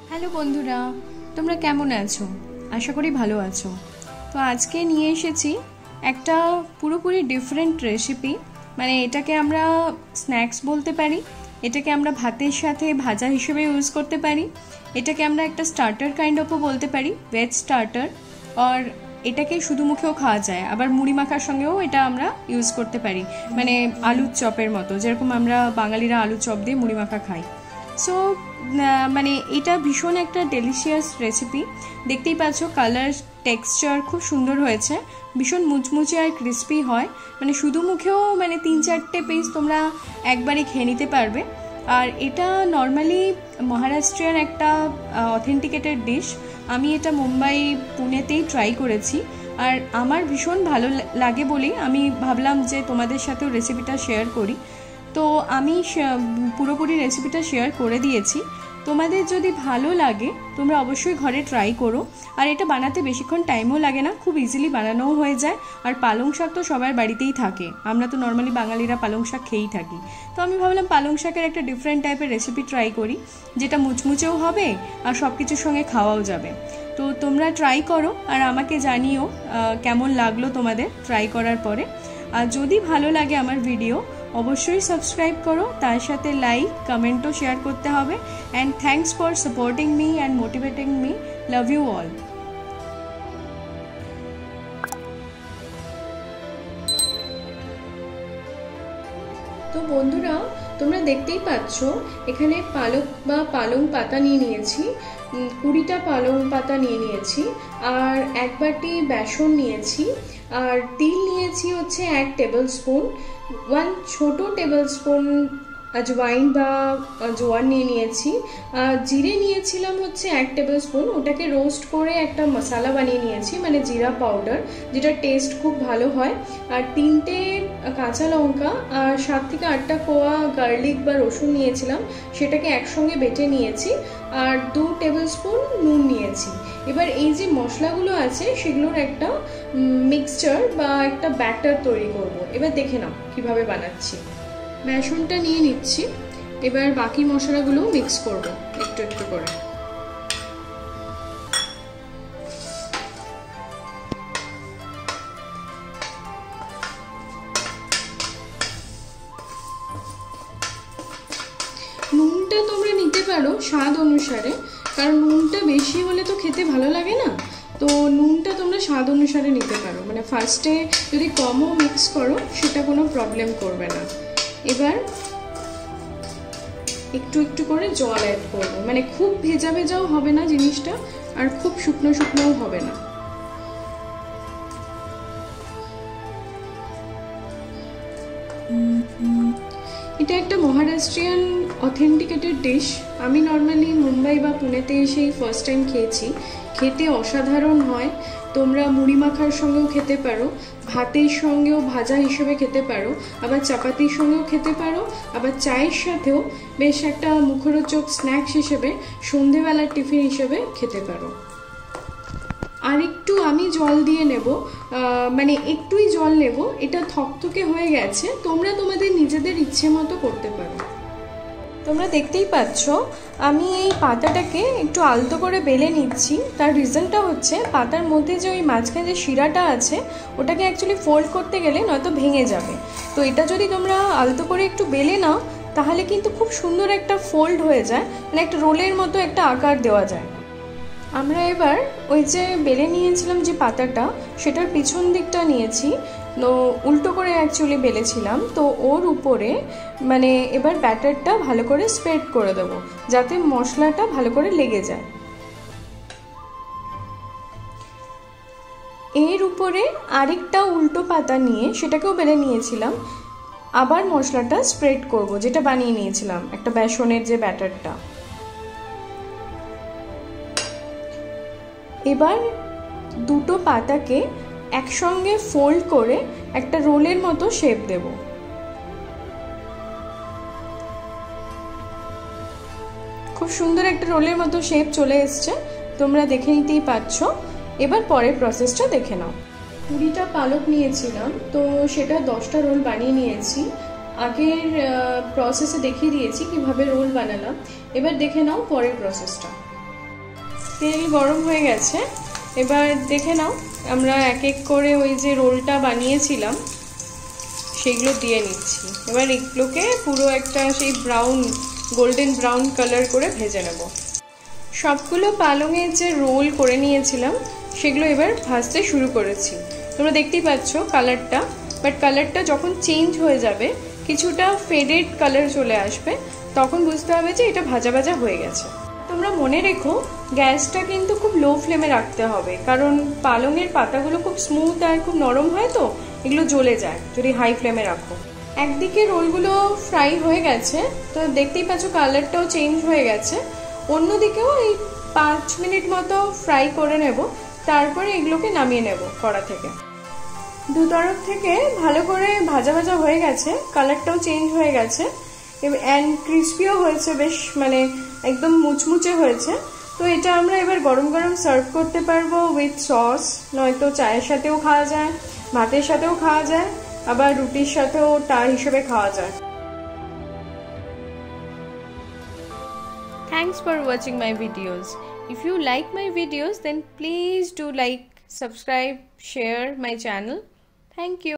Hello বন্ধুরা, তোমরা কেমন আছো? আশা করি ভালো আছো। তো আজকে নিয়ে এসেছি একটা পুরোপুরি ডিফারেন্ট রেসিপি। মানে এটাকে আমরা স্ন্যাক্স বলতে পারি, এটাকে আমরা ভাতের সাথে ভাজা হিসেবে ইউজ করতে পারি, এটাকে আমরা একটা স্টার্টার কাইন্ড অফও বলতে পারি, ভেজ স্টার্টার। আর এটাকে শুধু মুখেও খাওয়া যায়, আবার মুড়ি মাখার সঙ্গেও এটা আমরা ইউজ করতে পারি, মানে আলুর চপের মতো, যেরকম আমরা বাঙালিরা আলুর চপ দিয়ে মুড়ি মাখা খাই। সো মানে এটা ভীষণ একটা ডেলিশিয়াস রেসিপি। দেখতেই পাচ্ছ কালার টেক্সচার খুব সুন্দর হয়েছে, ভীষণ মুচমুচে আর ক্রিস্পি হয়। মানে শুধু মুখেও মানে 3-4টে পিস তোমরা একবারে খেয়ে নিতে পারবে। আর এটা নর্মালি মহারাষ্ট্রিয়ান একটা অথেন্টিকেটেড ডিশ। আমি এটা মুম্বাই পুনেতেই ট্রাই করেছি, আর আমার ভীষণ ভালো লাগে বলেই আমি ভাবলাম যে তোমাদের সাথেও রেসিপিটা শেয়ার করি। তো আমি পুরোপুরি রেসিপিটা শেয়ার করে দিয়েছি। তোমাদের যদি ভালো লাগে তোমরা অবশ্যই ঘরে ট্রাই করো। আর এটা বানাতে বেশিক্ষণ টাইমও লাগে না, খুব ইজিলি বানানোও হয়ে যায়। আর পালং শাক তো সবার বাড়িতেই থাকে, আমরা তো নর্মালি বাঙালিরা পালং শাক খেয়েই থাকি। তো আমি ভাবলাম পালং শাকের একটা ডিফারেন্ট টাইপের রেসিপি ট্রাই করি, যেটা মুচমুচেও হবে আর সব কিছুর সঙ্গে খাওয়াও যাবে। তো তোমরা ট্রাই করো আর আমাকে জানিও কেমন লাগলো তোমাদের ট্রাই করার পরে। আর যদি ভালো লাগে আমার ভিডিও অবশ্যই সাবস্ক্রাইব করো, তার সাথে লাইক কমেন্টও শেয়ার করতে হবে। And thanks for supporting me and motivating me. Love you all. তো বন্ধুরা, তোমরা দেখতেই পাচ্ছ এখানে পালক বা পালং পাতা নিয়ে নিয়েছি, 20টা পালং পাতা নিয়ে নিয়েছি, আর 1 বাটি বেসন নিয়েছি, আর তিল নিয়েছি হচ্ছে 1 টেবিল স্পুন, 1 ছোট টেবিল স্পুন আজওয়াইন বা জোয়ান নিয়ে নিয়েছি, আর জিরে নিয়েছিলাম হচ্ছে 1 টেবিল স্পুন, ওটাকে রোস্ট করে একটা মশলা বানিয়ে নিয়েছি, মানে জিরা পাউডার, যেটা টেস্ট খুব ভালো হয়। আর 3টে কাঁচা লঙ্কা আর 7 থেকে 8টা কোয়া গার্লিক বা রসুন নিয়েছিলাম, সেটাকে একসঙ্গে বেটে নিয়েছি, আর 2 টেবিল স্পুন নুন নিয়েছি। এবার এই যে মশলাগুলো আছে সেগুলোর একটা মিক্সচার বা একটা ব্যাটার তৈরি করব। এবার দেখে নাও কিভাবে বানাচ্ছি। বেসনটা নিয়ে নিচ্ছি, এবার বাকি মশলাগুলো মিক্স করব একটু একটু করে। নুনটা তোমরা নিতে পারো স্বাদ অনুসারে, কারণ নুনটা বেশি হলে তো খেতে ভালো লাগে না, তো নুনটা তোমরা স্বাদ অনুসারে নিতে পারো। মানে ফার্স্টে যদি কমও মিক্স করো সেটা কোনো প্রবলেম করবে না। এবার একটু একটু করে জল অ্যাড করবো, মানে খুব ভেজা ভেজাও হবে না জিনিসটা, আর খুব শুকনো শুকনোও হবে না। এটা একটা মহারাষ্ট্রিয়ান অথেন্টিকেটেড ডিশ। আমি নর্মালি মুম্বাই বা পুনেতে এসেই ফার্স্ট টাইম খেয়েছি, খেতে অসাধারণ হয়। তোমরা মুড়ি মাখার সঙ্গেও খেতে পারো, ভাতের সঙ্গেও ভাজা হিসেবে খেতে পারো, আবার চাপাতির সঙ্গেও খেতে পারো, আবার চায়ের সাথেও বেশ একটা মুখরোচক স্ন্যাক্স হিসেবে সন্ধেবেলার টিফিন হিসেবে খেতে পারো। আর একটু আমি জল দিয়ে নেব, মানে একটুই জল নেব, এটা থকথকে হয়ে গেছে, তোমরা তোমাদের নিজেদের ইচ্ছে মতো করতে পারো। তোমরা দেখতেই পাচ্ছ আমি এই পাতাটাকে একটু আলতো করে বেলে নিচ্ছি। তার রিজনটা হচ্ছে পাতার মধ্যে যে ওই মাঝখানে যে শিরাটা আছে ওটাকে অ্যাকচুয়ালি ফোল্ড করতে গেলে নয়তো ভেঙে যাবে। তো এটা যদি তোমরা আলতো করে একটু বেলে নাও তাহলে কিন্তু খুব সুন্দর একটা ফোল্ড হয়ে যায়, মানে একটা রোলের মতো একটা আকার দেওয়া যায়। আমরা এবার ওই যে বেলে নিয়েছিলাম যে পাতাটা, সেটার পিছন দিকটা নিয়েছি, উল্টো করে অ্যাকচুয়ালি বেলেছিলাম, তো ওর উপরে মানে এবার ব্যাটারটা ভালো করে স্প্রেড করে দেবো যাতে মশলাটা ভালো করে লেগে যায়। এর উপরে আরেকটা উল্টো পাতা নিয়ে সেটাকেও বেলে নিয়েছিলাম, আবার মশলাটা স্প্রেড করব যেটা বানিয়ে নিয়েছিলাম একটা বেসনের যে ব্যাটারটা। এবার দুটো পাতাকে একসঙ্গে ফোল্ড করে একটা রোলের মতো শেপ দেব। খুব সুন্দর একটা রোলের মতো শেপ চলে এসছে, তোমরা দেখে নিতেই পাচ্ছ। এবার পরের প্রসেসটা দেখে নাও। 20টা পালক নিয়েছিলাম, তো সেটা 10টা রোল বানিয়ে নিয়েছি। আগের প্রসেসে দেখিয়ে দিয়েছি কিভাবে রোল বানালাম, এবার দেখে নাও পরের প্রসেসটা। তেল গরম হয়ে গেছে, এবার দেখে নাও আমরা এক এক করে ওই যে রোলটা বানিয়েছিলাম সেগুলো দিয়ে নিচ্ছি। এবার এগুলোকে পুরো একটা সেই ব্রাউন গোল্ডেন ব্রাউন কালার করে ভেজে নেব। সবগুলো পালংয়ের যে রোল করে নিয়েছিলাম সেগুলো এবার ভাজতে শুরু করেছি। তোমরা দেখতেই পাচ্ছ কালারটা, বাট কালারটা যখন চেঞ্জ হয়ে যাবে, কিছুটা ফেডেড কালার চলে আসবে, তখন বুঝতে হবে যে এটা ভাজা ভাজা হয়ে গেছে। তোমরা মনে রেখো গ্যাসটা কিন্তু খুব লো ফ্লেমে রাখতে হবে, কারণ পালংয়ের পাতাগুলো খুব স্মুথ আর খুব নরম হয়, তো এগুলো জ্বলে যায় যদি হাই ফ্লেমে রাখো। একদিকে রোলগুলো ফ্রাই হয়ে গেছে, তো দেখতেই পাচ্ছ কালারটাও চেঞ্জ হয়ে গেছে। অন্যদিকেও এই 5 মিনিট মতো ফ্রাই করে নেব, তারপরে এগুলোকে নামিয়ে নেব কড়া থেকে। দু তরফ থেকে ভালো করে ভাজা ভাজা হয়ে গেছে, কালারটাও চেঞ্জ হয়ে গেছে অ্যান্ড ক্রিস্পিও হয়েছে, বেশ মানে একদম মুচমুচে হয়েছে। তো এটা আমরা এবার গরম গরম সার্ভ করতে পারবো উইথ সস, নয়তো চায়ের সাথেও খাওয়া যায়, ভাতের সাথেও খাওয়া যায়, আবার রুটির সাথেও টা হিসেবে খাওয়া যায়। Thanks for watching my videos. If you like my videos, then please do like, subscribe, share my channel. Thank you.